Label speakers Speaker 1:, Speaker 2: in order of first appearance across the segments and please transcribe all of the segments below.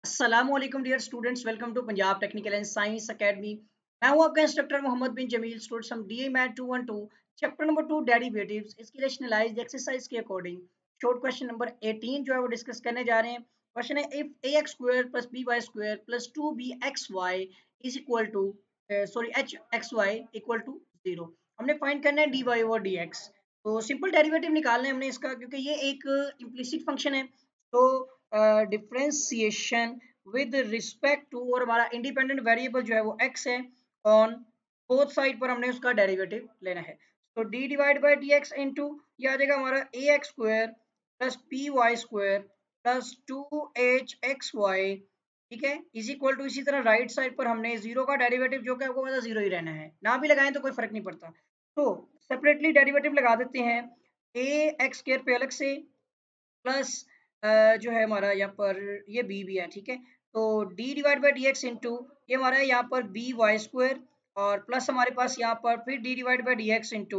Speaker 1: अस्सलामुअलैकुम dear students, welcome to Punjab technical and science academy. मैं हूं आपका इंस्ट्रक्टर मोहम्मद बिन जमील। स्टूडेंट्स, हम DA math 212 chapter number 2 derivatives इसकी रैशनलाइज्ड एक्सरसाइज के अकॉर्डिंग शॉर्ट क्वेश्चन नंबर 18 जो है वो डिस्कस करने जा रहे हैं। क्वेश्चन है, if a x square plus b y square plus 2 bxy is equal to h x y equal to 0। हमने फाइंड करना है d y over d x. तो सिंपल डेरिवेटिव निकालना है हमने इसका, क्योंकि ये एक इम्प्लिसिट फंक्शन है। तो डिफरेंशिएशन विद रिस्पेक्ट टू, और हमारा इंडिपेंडेंट वेरिएबल जो है वो x है, ऑन बोथ साइड पर हमने उसका डेरिवेटिव लेना है। तो d divide by d x into ये आ जाएगा हमारा a x square plus p y square plus 2hxy, ठीक है, इज इक्वल टू, इसी तरह राइट साइड पर हमने जीरो का डेरिवेटिव जो कि आपको पता जीरो ही रहना है, ना भी लगाएं तो कोई फर्क नहीं पड़ता। तो सेपरेटली डेरिवेटिव लगा देते हैं। ए एक्स स्क्वायर पे अलग से प्लस जो है हमारा यहाँ पर ये बी भी है, ठीक है। तो d divide by d x into ये हमारा है यहाँ पर बी वाई स्क्वायर, और प्लस हमारे पास यहाँ पर फिर d divide by d x into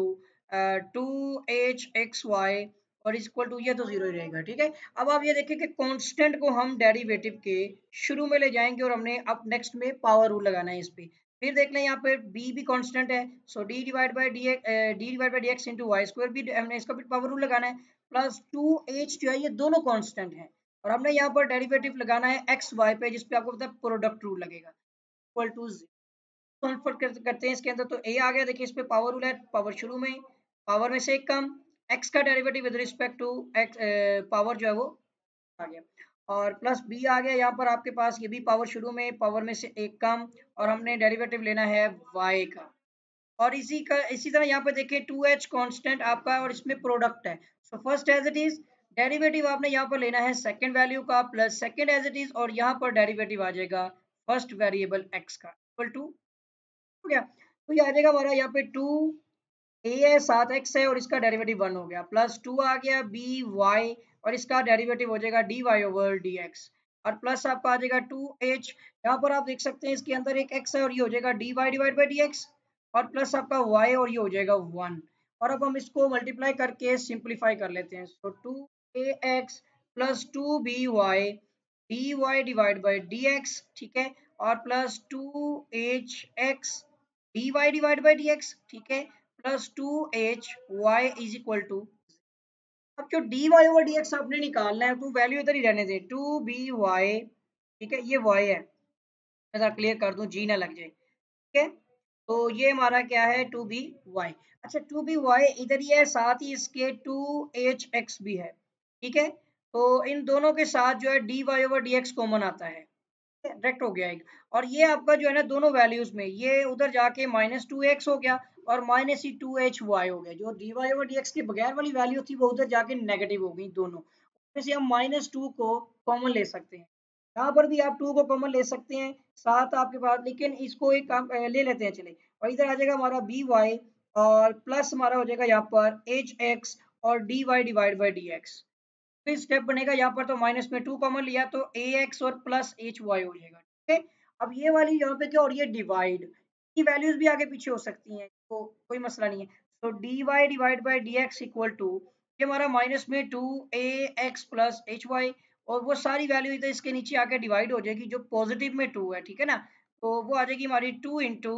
Speaker 1: 2hxy, और इज इक्वल टू, ये तो जीरो ही रहेगा, ठीक है। अब आप ये देखिए कि कांस्टेंट को हम डेरिवेटिव के शुरू में ले जाएंगे और हमने अब नेक्स्ट में पावर रूल लगाना है इस पे। फिर देख लें यहाँ पे b भी कांस्टेंट है, so d divide by d x into y square भी हमने इसका भी पावर रूल लगाना है, प्लस 2h जो है ये दोनों कांस्टेंट हैं, और हमने यहाँ पर डेरिवेटिव लगाना है एक्स वाई पे, जिसपे आपको पता है प्रोडक्ट रूल लगेगा, इक्वल टू कन्वर्ट करते हैं इसके अंदर। तो ए आ गया, देखिए इस पे पावर रूल है, पावर शुरू में, पावर में से एक कम, एक्स का derivative with respect to x, power जो है वो आ गया, और प्लस बी आ गया यहाँ पर आपके पास, ये भी पावर शुरू में, पावर में से एक कम, और हमने डेरिवेटिव लेना है वाई का। और इसी तरह यहाँ पे देखिए 2h कांस्टेंट आपका, और इसमें प्रोडक्ट है। So first as it is derivative आपने यहाँ पर लेना है सेकंड वैल्यू का, plus second as it is, और यहाँ पर डेरिवेटिव आ जाएगा फर्स्ट वेरिएबल x का, इक्वल टू, हो गया। तो ये आ जाएगा हमारा यहाँ पे 2a है, 7x है, और इसका डेरिवेटिव 1 हो गया, प्लस 2 आ गया by, और इसका डेरिवेटिव हो जाएगा dy ओवर dx, और प्लस आपका आ जाएगा 2h। यहाँ पर आप देख सकते हैं इसके अंदर एक x है, और ये हो जाएगा dy डिवाइड बाई dx, और प्लस आपका y, और ये हो जाएगा 1। और अब हम इसको मल्टीप्लाई करके सिंप्लीफाई कर लेते हैं। So 2ax plus 2by dy divide by dx, ठीक है, और plus 2hx dy divide by dx, ठीक है, plus 2hy is equal to, अब जो dy ओवर dx आपने निकालना है तो वैल्यू इधर ही रहने दें, 2by, ठीक है, ये y है, मैं जरा क्लियर कर दूं, जी ना लग जाए, ठीक है। तो ये हमारा क्या है, 2by। अच्छा, 2by इधर ही है, साथ ही इसके 2hx भी है, ठीक है। तो इन दोनों के साथ जो है dy ओवर dx कॉमन आता है, डायरेक्ट हो गया एक। और ये आपका जो है ना दोनों वैल्यूज में ये उधर जाके -2x हो गया, और -2hy हो गया। जो dy ओवर dx के बगैर वाली वैल्यू थी वो उधर जाके नेगेटिव हो गई दोनों, उसमें से हम -2 को कॉमन ले सकते हैं। यहाँ पर भी आप 2 को कॉमन ले सकते हैं, साथ आपके पास, लेकिन इसको एक काम ले लेते हैं चले, और इधर आ जाएगा हमारा by, और प्लस हमारा हो जाएगा यहाँ पर hx, और dy डिवाइड बाई dx। फिर स्टेप बनेगा यहाँ पर, तो माइनस में 2 कॉमन लिया तो ax और प्लस hy हो जाएगा, ठीक है। अब ये वाली यहाँ पे क्या हो रही है, डिवाइड की वैल्यूज भी आगे पीछे हो सकती हैं, तो कोई मसला नहीं है। तो dy divide by dx equal to, ये हमारा माइनस में 2ax प्लस hy, और वो सारी वैल्यू इधर इसके नीचे आके डिवाइड हो जाएगी, जो पॉजिटिव में 2 है, ठीक है ना। तो वो आ जाएगी हमारी 2 इंटू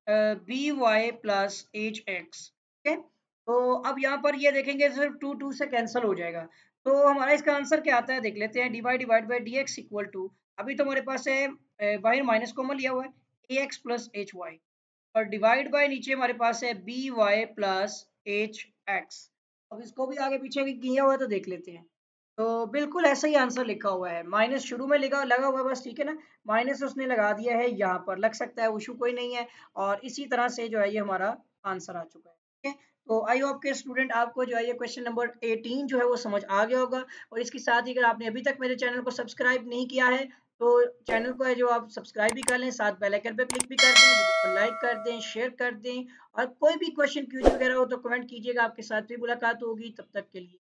Speaker 1: by प्लस hx, ठीक है। तो अब यहाँ पर ये देखेंगे सिर्फ 2 से कैंसिल हो जाएगा। तो हमारा इसका आंसर क्या आता है, देख लेते हैं। dy divide by dx equal to, अभी तो हमारे पास है बाहर माइनस कॉमन लिया हुआ है ax प्लस hy, और डिवाइड बाय नीचे हमारे पास है by प्लस hx। अब इसको भी आगे पीछे भी किया हुआ है तो देख लेते हैं। तो बिल्कुल ऐसा ही आंसर लिखा हुआ है, माइनस शुरू में लगा हुआ है बस, ठीक है ना। माइनस उसने लगा दिया है यहाँ पर, लग सकता है इशू कोई नहीं है, और इसी तरह से जो है ये हमारा आंसर आ चुका है, ठीक है। तो आई होप के स्टूडेंट आपको जो है ये क्वेश्चन नंबर 18 जो है वो समझ आ गया होगा। और इसके साथ ही अगर आपने अभी तक मेरे चैनल को सब्सक्राइब नहीं किया है तो चैनल को है जो आप सब्सक्राइब भी कर लें, साथ बेल आइकन पे क्लिक भी कर दें, वीडियो को लाइक कर दें, शेयर कर दें, और कोई भी क्वेश्चन क्यूज वगैरह हो तो कमेंट कीजिएगा, आपके साथ भी मुलाकात होगी। तब तक के लिए